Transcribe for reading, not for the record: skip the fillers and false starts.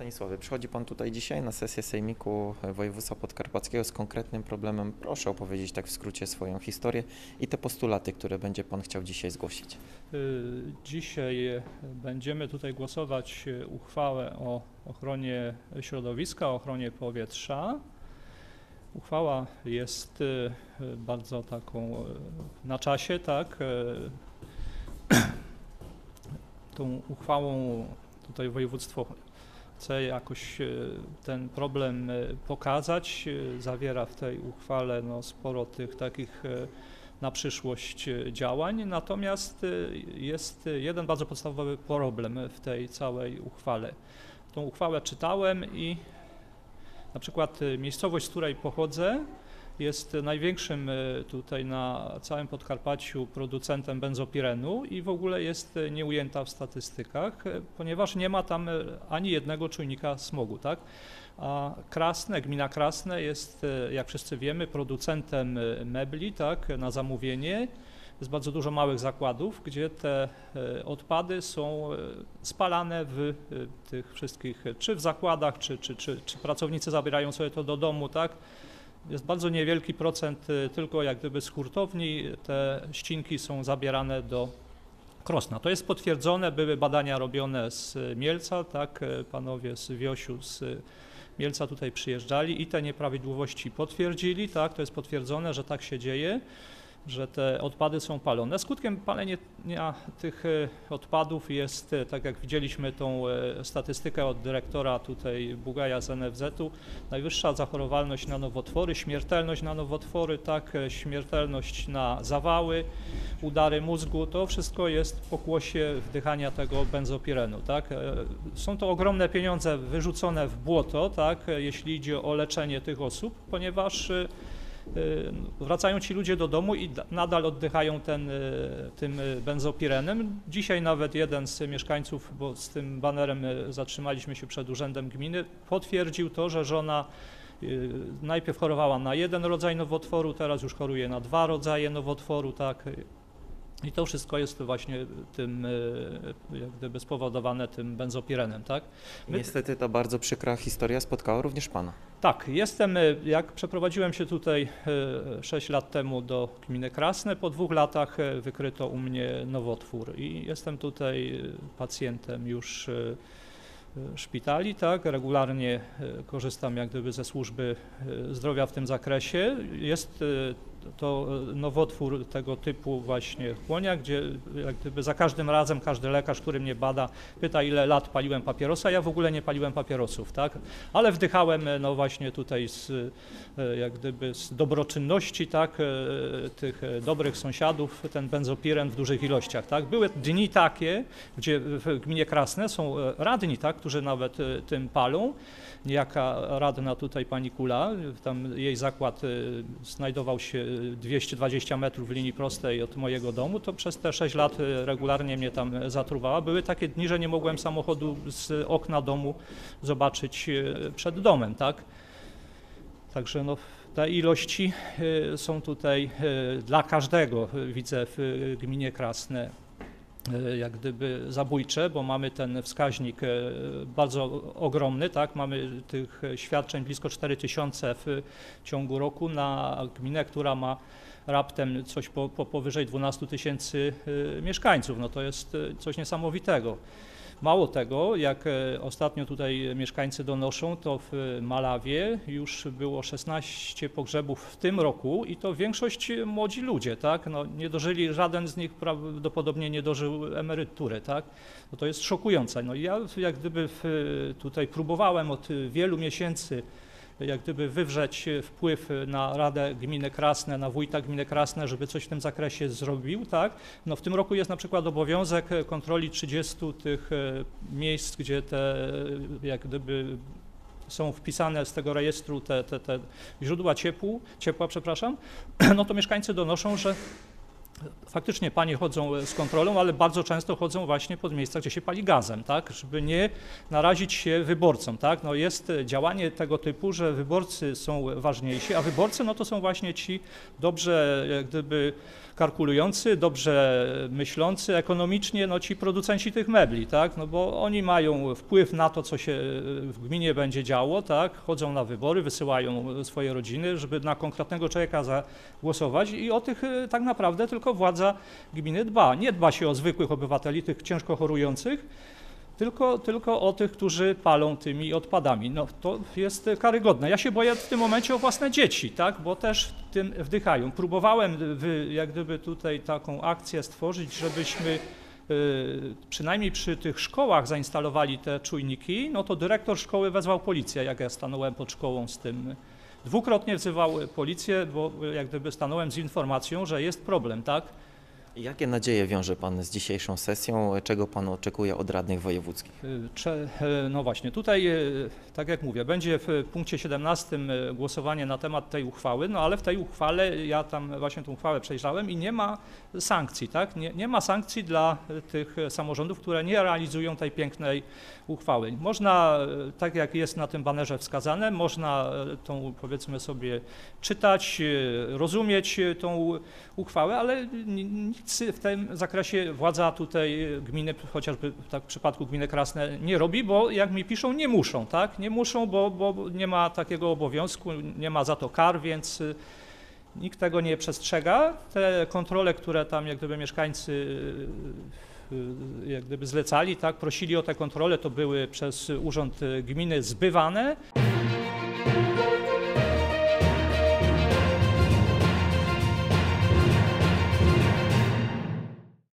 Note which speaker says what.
Speaker 1: Stanisławie, przychodzi Pan tutaj dzisiaj na sesję Sejmiku Województwa Podkarpackiego z konkretnym problemem. Proszę opowiedzieć tak w skrócie swoją historię i te postulaty, które będzie Pan chciał dzisiaj zgłosić.
Speaker 2: Dzisiaj będziemy tutaj głosować uchwałę o ochronie środowiska, o ochronie powietrza. Uchwała jest bardzo taką na czasie, tak. Tą uchwałą tutaj województwo chce jakoś ten problem pokazać. Zawiera w tej uchwale sporo tych takich na przyszłość działań, natomiast jest jeden bardzo podstawowy problem w tej całej uchwale. Tą uchwałę czytałem i na przykład miejscowość, z której pochodzę, jest największym tutaj na całym Podkarpaciu producentem benzopirenu i w ogóle jest nieujęta w statystykach, ponieważ nie ma tam ani jednego czujnika smogu, tak? A Krasne, gmina Krasne jest, jak wszyscy wiemy, producentem mebli, tak, na zamówienie. Jest bardzo dużo małych zakładów, gdzie te odpady są spalane w tych wszystkich, czy w zakładach, czy pracownicy zabierają sobie to do domu, tak? Jest bardzo niewielki procent tylko jak gdyby z hurtowni, te ścinki są zabierane do Krosna. To jest potwierdzone, były badania robione z Mielca, tak, panowie z WIOŚ-u z Mielca tutaj przyjeżdżali i te nieprawidłowości potwierdzili, tak, to jest potwierdzone, że tak się dzieje, że te odpady są palone. Skutkiem palenia tych odpadów jest, tak jak widzieliśmy tą statystykę od dyrektora tutaj Bugaja z NFZ-u, najwyższa zachorowalność na nowotwory, śmiertelność na nowotwory, tak, śmiertelność na zawały, udary mózgu, to wszystko jest w pokłosie wdychania tego benzopirenu, tak. Są to ogromne pieniądze wyrzucone w błoto, tak, jeśli idzie o leczenie tych osób, ponieważ wracają ci ludzie do domu i nadal oddychają tym benzopirenem. Dzisiaj nawet jeden z mieszkańców, bo z tym banerem zatrzymaliśmy się przed urzędem gminy, potwierdził to, że żona najpierw chorowała na jeden rodzaj nowotworu, teraz już choruje na 2 rodzaje nowotworu, tak. I to wszystko jest właśnie tym, jak gdyby spowodowane tym benzopirenem, tak?
Speaker 1: Niestety ta bardzo przykra historia spotkała również Pana.
Speaker 2: Tak, jak przeprowadziłem się tutaj 6 lat temu do gminy Krasne, po 2 latach wykryto u mnie nowotwór i jestem tutaj pacjentem już szpitali, tak, regularnie korzystam jak gdyby ze służby zdrowia w tym zakresie. Jest to nowotwór tego typu właśnie chłonia, gdzie jak gdyby za każdym razem każdy lekarz, który mnie bada, pyta, ile lat paliłem papierosa. Ja w ogóle nie paliłem papierosów, tak, ale wdychałem właśnie tutaj jak gdyby z dobroczynności, tak, tych dobrych sąsiadów ten benzopiren w dużych ilościach, tak. Były dni takie, gdzie w gminie Krasne są radni, tak, którzy nawet tym palą. Niejaka radna tutaj pani Kula, tam jej zakład znajdował się 220 metrów w linii prostej od mojego domu, to przez te 6 lat regularnie mnie tam zatruwała. Były takie dni, że nie mogłem samochodu z okna domu zobaczyć przed domem, tak. Także te ilości są tutaj dla każdego, widzę, w gminie Krasne jak gdyby zabójcze, bo mamy ten wskaźnik bardzo ogromny, tak, mamy tych świadczeń blisko 4000 w ciągu roku na gminę, która ma raptem coś powyżej 12 000 mieszkańców, no to jest coś niesamowitego. Mało tego, jak ostatnio tutaj mieszkańcy donoszą, to w Malawie już było 16 pogrzebów w tym roku i to większość młodzi ludzie, tak? No, nie dożyli, żaden z nich prawdopodobnie nie dożył emerytury, tak? No, to jest szokujące. No, ja jak gdyby tutaj próbowałem od wielu miesięcy jak gdyby wywrzeć wpływ na Radę Gminy Krasne, na wójta gminy Krasne, żeby coś w tym zakresie zrobił, tak? No w tym roku jest na przykład obowiązek kontroli 30 tych miejsc, gdzie te jak gdyby są wpisane z tego rejestru te źródła ciepła, przepraszam, no to mieszkańcy donoszą, że faktycznie panie chodzą z kontrolą, ale bardzo często chodzą właśnie pod miejsca, gdzie się pali gazem, tak, żeby nie narazić się wyborcom, tak. No jest działanie tego typu, że wyborcy są ważniejsi, a wyborcy no to są właśnie ci dobrze jak gdyby kalkulujący, dobrze myślący ekonomicznie, no ci producenci tych mebli, tak, no bo oni mają wpływ na to, co się w gminie będzie działo, tak, chodzą na wybory, wysyłają swoje rodziny, żeby na konkretnego człowieka zagłosować i o tych tak naprawdę tylko władza gminy dba. Nie dba się o zwykłych obywateli, tych ciężko chorujących, tylko o tych, którzy palą tymi odpadami. No to jest karygodne. Ja się boję w tym momencie o własne dzieci, tak, bo też tym wdychają. Próbowałem jak gdyby tutaj taką akcję stworzyć, żebyśmy przynajmniej przy tych szkołach zainstalowali te czujniki, no to dyrektor szkoły wezwał policję, jak ja stanąłem pod szkołą z tym. Dwukrotnie wzywał policję, bo jak gdyby stanąłem z informacją, że jest problem, tak?
Speaker 1: Jakie nadzieje wiąże Pan z dzisiejszą sesją? Czego Pan oczekuje od radnych wojewódzkich?
Speaker 2: No właśnie, tutaj, tak jak mówię, będzie w punkcie 17 głosowanie na temat tej uchwały, no ale w tej uchwale, ja tam właśnie tę uchwałę przejrzałem i nie ma sankcji, tak? Nie ma sankcji dla tych samorządów, które nie realizują tej pięknej uchwały. Można, tak jak jest na tym banerze wskazane, można tą, powiedzmy sobie, czytać, rozumieć tą uchwałę, ale nic w tym zakresie władza tutaj gminy, chociażby tak w przypadku gminy Krasne, nie robi, bo jak mi piszą, nie muszą, tak? Nie muszą, bo nie ma takiego obowiązku, nie ma za to kar, więc nikt tego nie przestrzega. Te kontrole, które tam jak gdyby mieszkańcy jak gdyby zlecali, tak, prosili o te kontrole, to były przez urząd gminy zbywane.